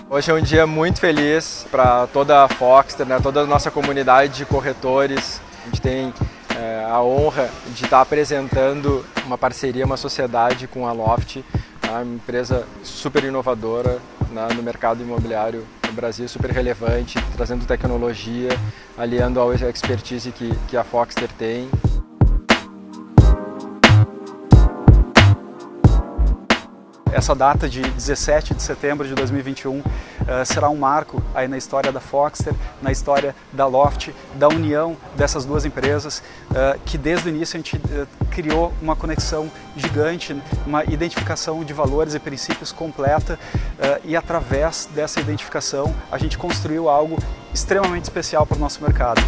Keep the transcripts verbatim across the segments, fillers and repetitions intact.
Hoje é um dia muito feliz para toda a Foxter, né, toda a nossa comunidade de corretores. A gente tem é, a honra de estar apresentando uma parceria, uma sociedade com a Loft, uma empresa super inovadora, né, no mercado imobiliário no Brasil, super relevante, trazendo tecnologia, aliando a expertise que, que a Foxter tem. Essa data de dezessete de setembro de dois mil e vinte e um uh, será um marco aí na história da Foxter, na história da Loft, da união dessas duas empresas, uh, que desde o início a gente uh, criou uma conexão gigante, uma identificação de valores e princípios completa, uh, e através dessa identificação a gente construiu algo extremamente especial para o nosso mercado.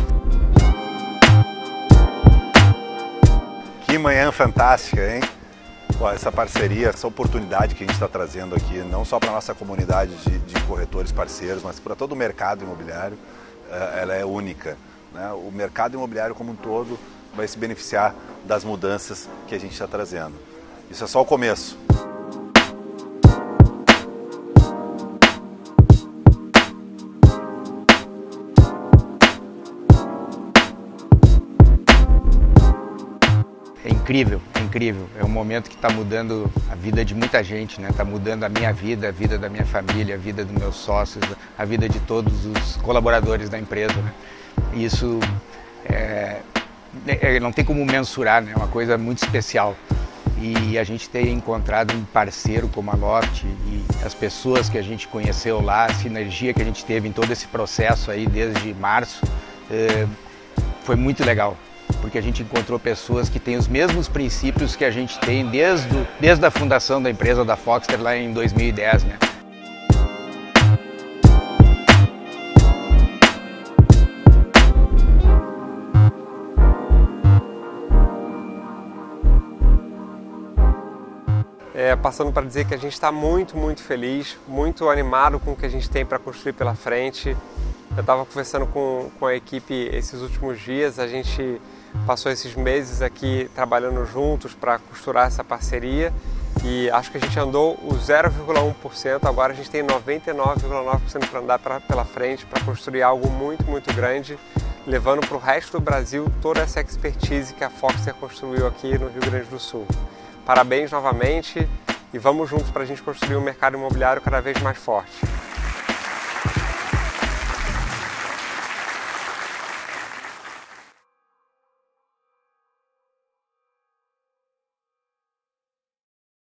Que manhã fantástica, hein? Essa parceria, essa oportunidade que a gente está trazendo aqui, não só para a nossa comunidade de, de corretores parceiros, mas para todo o mercado imobiliário, ela é única, né? O mercado imobiliário como um todo vai se beneficiar das mudanças que a gente está trazendo. Isso é só o começo. É incrível, é incrível. É um momento que está mudando a vida de muita gente, né? Está mudando a minha vida, a vida da minha família, a vida dos meus sócios, a vida de todos os colaboradores da empresa, né? E isso é, é, não tem como mensurar, né? É uma coisa muito especial. E a gente ter encontrado um parceiro como a Loft e as pessoas que a gente conheceu lá, a sinergia que a gente teve em todo esse processo aí desde março, é, foi muito legal. Porque a gente encontrou pessoas que têm os mesmos princípios que a gente tem desde, o, desde a fundação da empresa da Foxter lá em dois mil e dez, né? É, passando para dizer que a gente está muito, muito feliz, muito animado com o que a gente tem para construir pela frente. Eu estava conversando com, com a equipe esses últimos dias, a gente passou esses meses aqui trabalhando juntos para costurar essa parceria e acho que a gente andou o zero vírgula um por cento, agora a gente tem noventa e nove vírgula nove por cento para andar pra, pela frente para construir algo muito, muito grande, levando para o resto do Brasil toda essa expertise que a Foxter construiu aqui no Rio Grande do Sul. Parabéns novamente e vamos juntos para a gente construir um mercado imobiliário cada vez mais forte.